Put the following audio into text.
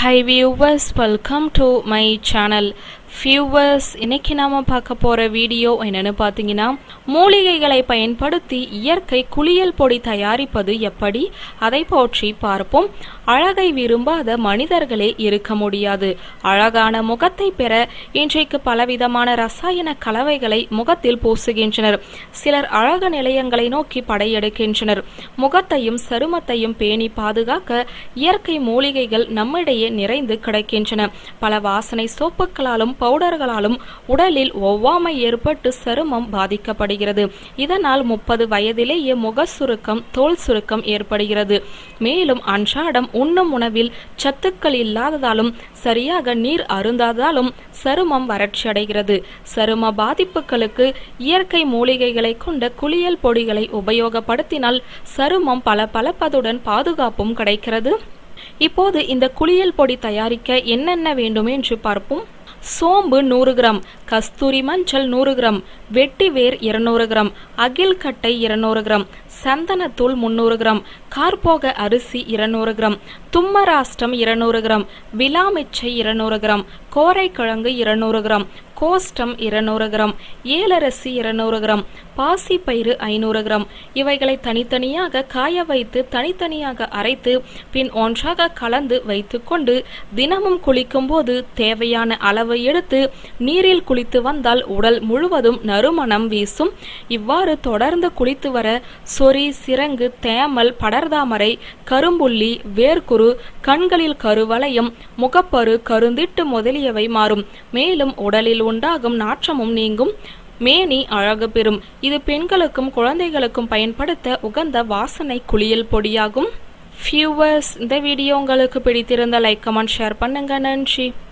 Hi viewers, welcome to my channel. viewers, இன்னைக்கு நாம பார்க்க போற வீடியோ என்னன்னு பாத்தீங்கன்னா, மூலிகைகளை பயன்படுத்தி இயற்கை குளியல் பொடி தயாரிப்பது எப்படி, அதை பற்றி பார்ப்போம். அழகை விரும்பாத மனிதர்களே இருக்க முடியாது. அழகான முகத்தை பெற இன்றைக்கு பலவிதமான ரசாயன கலவைகளை முகத்தில் பூசுகின்றனர். சிலர் அழகு நிலையங்களை நோக்கி படையெடுக்கின்றனர். முகத்தையும் சருமத்தையும் பேணி பாதுகாக்க இயற்கை மூலிகைகள் நம்மிடையே நிறைந்து கிடைக்கின்றன. பல வாசனை சோப்புகளாலும் பவுடர்களாலும் உடலில் ஒவ்வாமை ஏற்பட்டு சருமம் பாதிக்கப்படுகிறது. இதனால் 30 வயதிலேயே முக சுருக்கம், தோல் சுருக்கம் ஏற்படுகிறது. மேலும் அன்றாடம் உண்ணும் உணவில் சத்துக்கள் இல்லாததாலும் சரியாக நீர் அருந்தாததாலும் சருமம் வறட்சி அடைகிறது. சரும பாதிப்புகளுக்கு இயற்கை மூலிகைகளை கொண்ட குளியல் பொடிகளை உபயோகப்படுத்தினால் சருமம் பளபளப்பதுடன் பாதுகாப்பும் கிடைக்கிறது. இப்போது இந்த குளியல் பொடி தயாரிக்க என்னென்ன வேண்டும் என்று பார்ப்போம். சோம்பு 100 கிராம், கஸ்தூரி மஞ்சள் 100 கிராம், வெட்டிவேர் 200 கிராம், அகில்கட்டை 200 கிராம், சந்தனத்தூள் 300 கிராம், கார்போக அரிசி 200 கிராம், தும்மராஷ்டம் 200 கிராம், விலாமிச்சை 200 கிராம், கோரைக்கிழங்கு 200 கிராம், கோஷ்டம் 200 கிராம், ஏலரசி 200 கிராம், பாசிப்பயிறு 500 கிராம். இவைகளை தனித்தனியாக காய வைத்து தனித்தனியாக அரைத்து பின் ஒன்றாக கலந்து வைத்துக்கொண்டு தினமும் குளிக்கும் போது தேவையான அளவு எடுத்து நீரில் குளித்து வந்தால் உடல் முழுவதும் நறுமணம் வீசும். இவ்வாறு தொடர்ந்து குளித்து வர சொறி, சிரங்கு, தேமல், படர்தாமரை, கரும்புள்ளி, வேர்க்குரு, கண்களில் கருவளையம், முகப்பரு, கருந்திட்டு முதலியவை மாறும். மேலும் உடலில் உண்டாகும் நாற்றமும் நீங்கும். மேனி அழகு பெறும். இது பெண்களுக்கும் குழந்தைகளுக்கும் பயன்படுத்த உகந்த வாசனை குளியல் பொடியாகும். வியூவர்ஸ், இந்த வீடியோ உங்களுக்கு பிடித்திருந்த லைக், கமெண்ட், ஷேர் பண்ணுங்க. நன்றி.